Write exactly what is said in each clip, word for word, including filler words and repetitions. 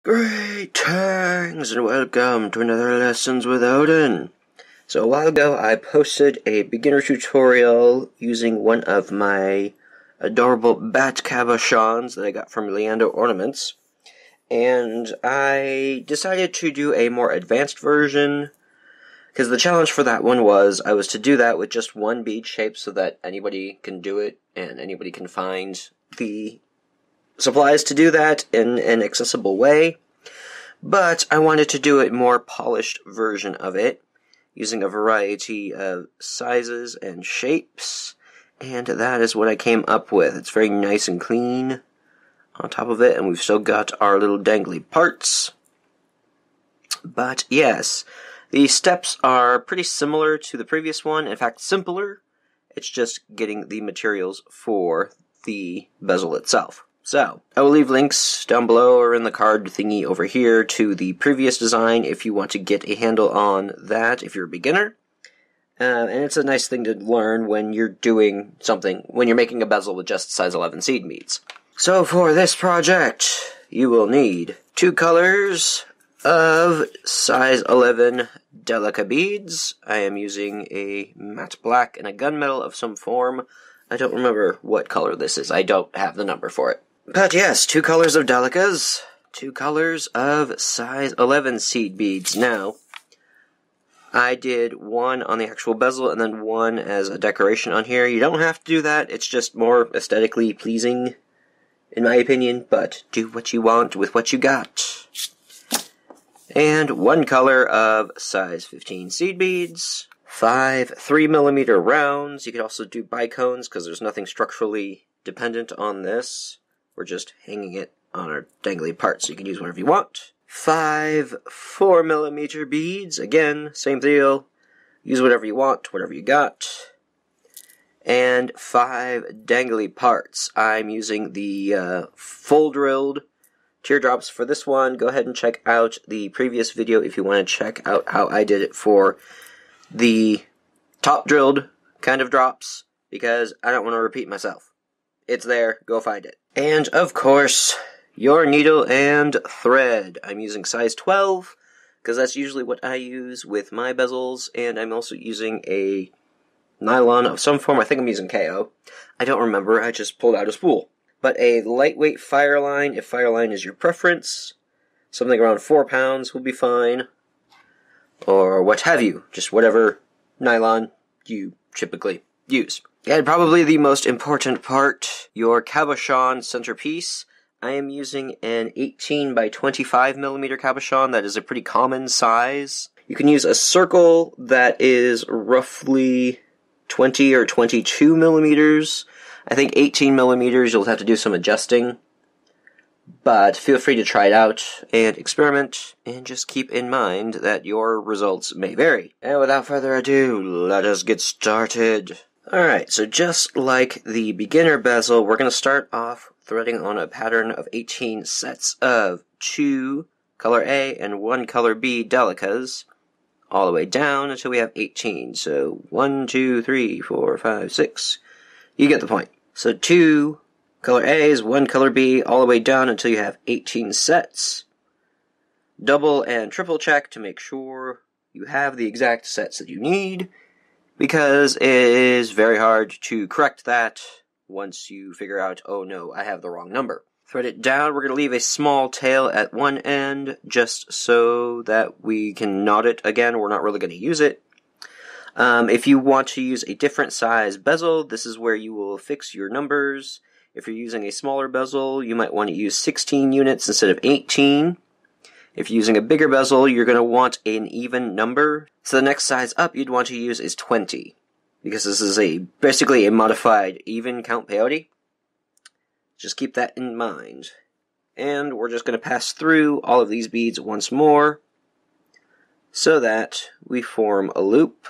Greetings and welcome to another Lessons with Odin. So a while ago I posted a beginner tutorial using one of my adorable bat cabochons that I got from LeanderOrnaments, and I decided to do a more advanced version because the challenge for that one was I was to do that with just one bead shape so that anybody can do it and anybody can find the supplies to do that in an accessible way, but I wanted to do a more polished version of it, using a variety of sizes and shapes, and that is what I came up with. It's very nice and clean on top of it, and we've still got our little dangly parts. But yes, the steps are pretty similar to the previous one, in fact simpler. It's just getting the materials for the bezel itself. So, I will leave links down below or in the card thingy over here to the previous design if you want to get a handle on that if you're a beginner. Uh, and it's a nice thing to learn when you're doing something, when you're making a bezel with just size eleven seed beads. So for this project, you will need two colors of size eleven Delica Beads. I am using a matte black and a gunmetal of some form. I don't remember what color this is. I don't have the number for it. But yes, two colors of Delicas, two colors of size eleven seed beads. Now, I did one on the actual bezel and then one as a decoration on here. You don't have to do that, it's just more aesthetically pleasing, in my opinion, but do what you want with what you got. And one color of size fifteen seed beads, five three millimeter rounds. You could also do bicones because there's nothing structurally dependent on this. We're just hanging it on our dangly part, so you can use whatever you want. Five four millimeter beads, again, same deal. Use whatever you want, whatever you got. And five dangly parts. I'm using the uh, full drilled teardrops for this one. Go ahead and check out the previous video if you want to check out how I did it for the top drilled kind of drops, because I don't want to repeat myself. It's there, go find it. And, of course, your needle and thread. I'm using size twelve, because that's usually what I use with my bezels, and I'm also using a nylon of some form. I think I'm using K O. I don't remember, I just pulled out a spool. But a lightweight fireline, if fireline is your preference. Something around four pounds will be fine. Or what have you, just whatever nylon you typically use. And probably the most important part, your cabochon centerpiece. I am using an eighteen by twenty-five millimeter cabochon. That is a pretty common size. You can use a circle that is roughly twenty or twenty-two millimeters. I think eighteen millimeters you'll have to do some adjusting. But feel free to try it out and experiment, and just keep in mind that your results may vary. And without further ado, let us get started. Alright, so just like the beginner bezel, we're going to start off threading on a pattern of eighteen sets of two color A and one color B delicas, all the way down until we have eighteen. So one, two, three, four, five, six. You get the point. So two color A's, one color B, all the way down until you have eighteen sets. Double and triple check to make sure you have the exact sets that you need, because it is very hard to correct that once you figure out, oh no, I have the wrong number. Thread it down. We're going to leave a small tail at one end, just so that we can knot it again. We're not really going to use it. Um, if you want to use a different size bezel, this is where you will fix your numbers. If you're using a smaller bezel, you might want to use sixteen units instead of eighteen. If you're using a bigger bezel, you're going to want an even number. So the next size up you'd want to use is twenty, because this is a basically a modified even count peyote. Just keep that in mind. And we're just going to pass through all of these beads once more, so that we form a loop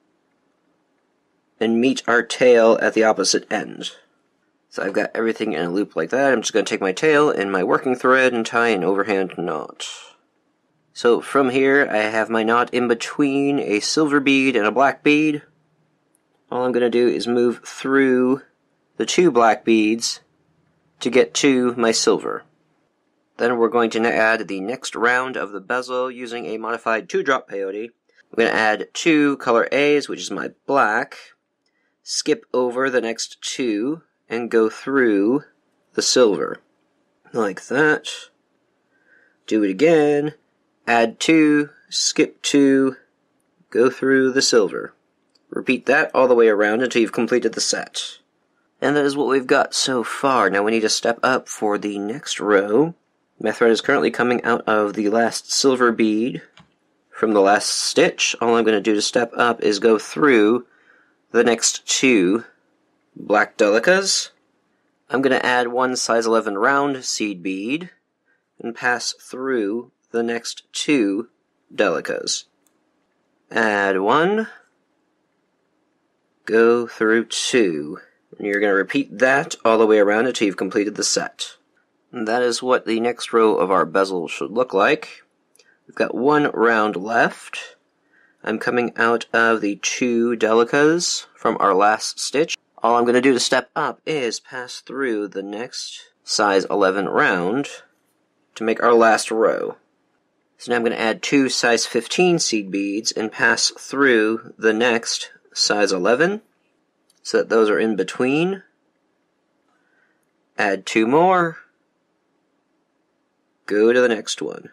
and meet our tail at the opposite end. So I've got everything in a loop like that. I'm just going to take my tail and my working thread and tie an overhand knot. So from here, I have my knot in between a silver bead and a black bead. All I'm going to do is move through the two black beads to get to my silver. Then we're going to add the next round of the bezel using a modified two-drop peyote. I'm going to add two color A's, which is my black, skip over the next two, and go through the silver. Like that. Do it again. Add two, skip two, go through the silver. Repeat that all the way around until you've completed the set. And that is what we've got so far. Now we need to step up for the next row. My thread is currently coming out of the last silver bead from the last stitch. All I'm going to do to step up is go through the next two black delicas. I'm going to add one size eleven round seed bead and pass through the next two delicas. Add one, go through two. And you're going to repeat that all the way around until you've completed the set. And that is what the next row of our bezel should look like. We've got one round left. I'm coming out of the two delicas from our last stitch. All I'm going to do to step up is pass through the next size eleven round to make our last row. So now I'm going to add two size fifteen seed beads and pass through the next size eleven so that those are in between. Add two more. Go to the next one.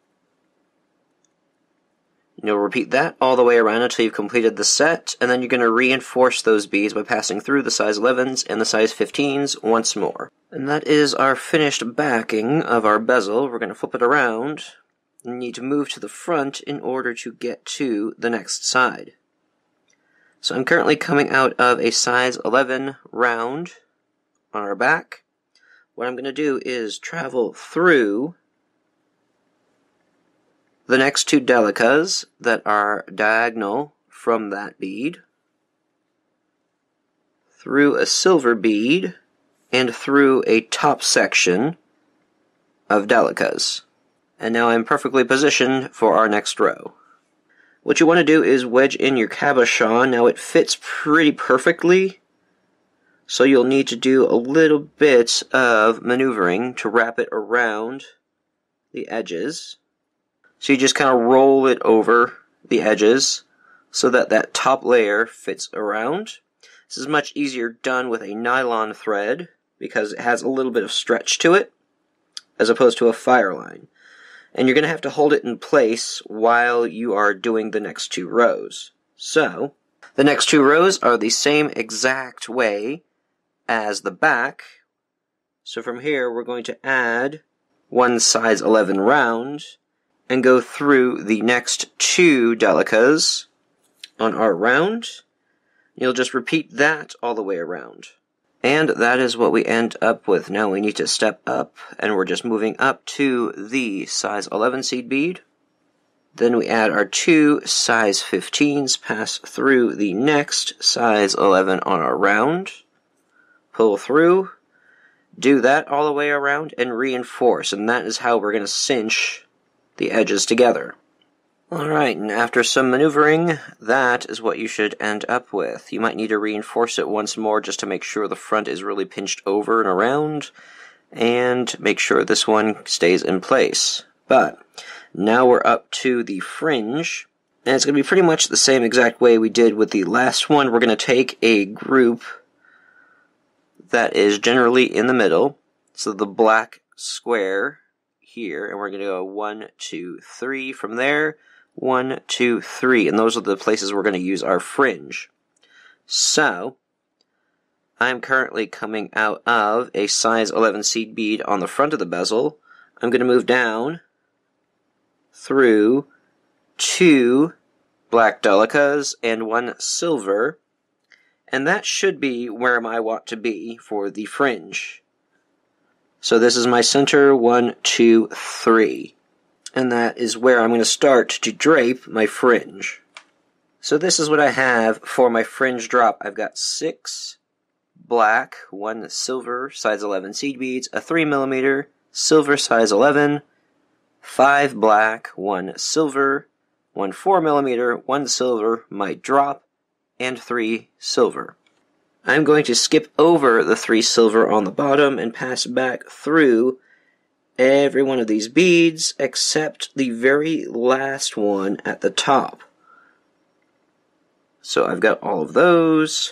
You'll repeat that all the way around until you've completed the set, and then you're going to reinforce those beads by passing through the size elevens and the size fifteens once more. And that is our finished backing of our bezel. We're going to flip it around. You need to move to the front in order to get to the next side. So I'm currently coming out of a size eleven round on our back. What I'm going to do is travel through the next two delicas that are diagonal from that bead, through a silver bead, and through a top section of delicas. And now I'm perfectly positioned for our next row. What you want to do is wedge in your cabochon. Now it fits pretty perfectly, so you'll need to do a little bit of maneuvering to wrap it around the edges. So you just kind of roll it over the edges so that that top layer fits around. This is much easier done with a nylon thread because it has a little bit of stretch to it as opposed to a fire line. And you're going to have to hold it in place while you are doing the next two rows. So, the next two rows are the same exact way as the back. So from here we're going to add one size eleven round and go through the next two delicas on our round. You'll just repeat that all the way around. And that is what we end up with. Now we need to step up, and we're just moving up to the size eleven seed bead. Then we add our two size fifteens, pass through the next size eleven on our round, pull through, do that all the way around, and reinforce. And that is how we're going to cinch the edges together. Alright, and after some maneuvering, that is what you should end up with. You might need to reinforce it once more just to make sure the front is really pinched over and around, and make sure this one stays in place. But now we're up to the fringe, and it's going to be pretty much the same exact way we did with the last one. We're going to take a group that is generally in the middle, so the black square here, and we're going to go one, two, three from there, one, two, three, and those are the places we're going to use our fringe. So, I'm currently coming out of a size eleven seed bead on the front of the bezel. I'm going to move down through two black delicas and one silver, and that should be where I want to be for the fringe. So this is my center, one, two, three. And that is where I'm going to start to drape my fringe. So this is what I have for my fringe drop. I've got six black, one silver, size eleven seed beads, a three millimeter, silver size eleven, five black, one silver, one four millimeter, one silver, my drop, and three silver. I'm going to skip over the three silver on the bottom and pass back through every one of these beads except the very last one at the top. So I've got all of those.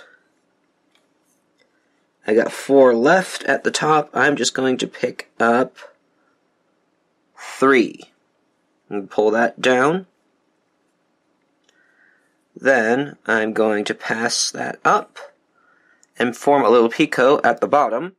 I got four left at the top. I'm just going to pick up three. And pull that down. Then I'm going to pass that up and form a little picot at the bottom.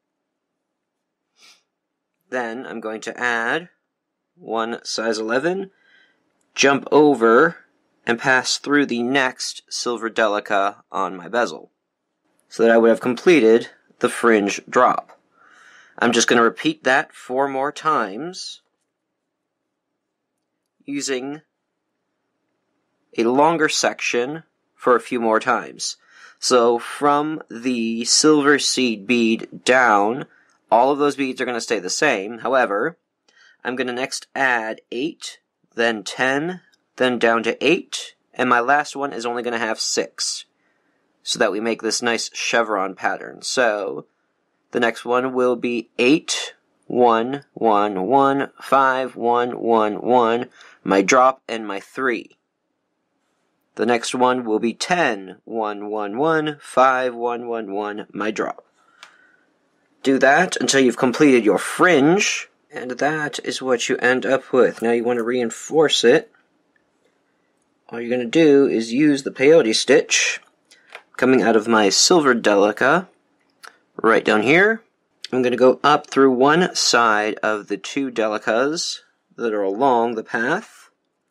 Then I'm going to add one size eleven, jump over, and pass through the next silver Delica on my bezel, so that I would have completed the fringe drop. I'm just going to repeat that four more times, using a longer section for a few more times. So from the silver seed bead down, all of those beads are going to stay the same. However, I'm going to next add eight, then ten, then down to eight, and my last one is only going to have six, so that we make this nice chevron pattern. So the next one will be eight, one, one, one, five, one, one, one, my drop, and my three. The next one will be ten, one, one, one, five, one, one, one, my drop. Do that until you've completed your fringe, and that is what you end up with. Now you want to reinforce it. All you're going to do is use the peyote stitch coming out of my silver Delica right down here. I'm going to go up through one side of the two Delicas that are along the path.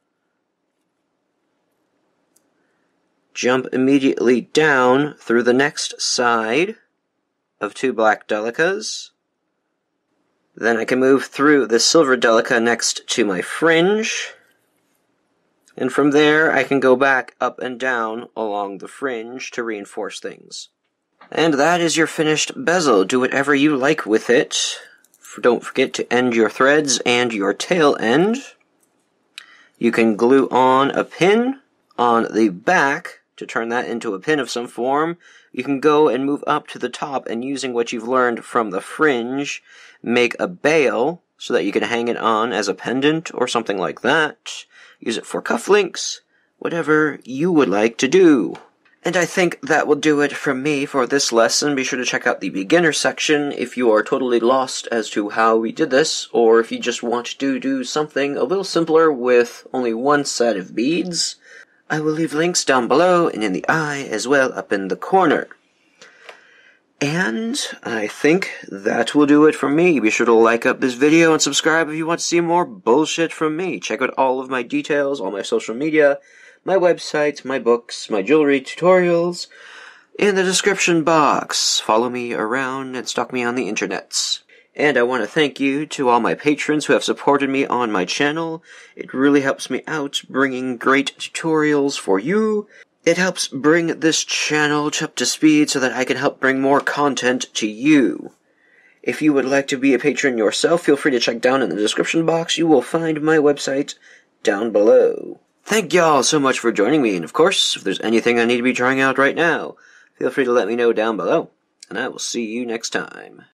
Jump immediately down through the next side of two black Delicas. Then I can move through the silver Delica next to my fringe. And from there, I can go back up and down along the fringe to reinforce things. And that is your finished bezel. Do whatever you like with it. Don't forget to end your threads and your tail end. You can glue on a pin on the back to turn that into a pin of some form. You can go and move up to the top, and using what you've learned from the fringe, make a bail so that you can hang it on as a pendant or something like that. Use it for cufflinks, whatever you would like to do. And I think that will do it from me for this lesson. Be sure to check out the beginner section if you are totally lost as to how we did this, or if you just want to do something a little simpler with only one set of beads. I will leave links down below and in the eye as well up in the corner. And I think that will do it from me. Be sure to like up this video and subscribe if you want to see more bullshit from me. Check out all of my details, all my social media, my website, my books, my jewelry tutorials in the description box. Follow me around and stalk me on the internets. And I want to thank you to all my patrons who have supported me on my channel. It really helps me out bringing great tutorials for you. It helps bring this channel up to speed so that I can help bring more content to you. If you would like to be a patron yourself, feel free to check down in the description box. You will find my website down below. Thank y'all so much for joining me, and of course, if there's anything I need to be trying out right now, feel free to let me know down below, and I will see you next time.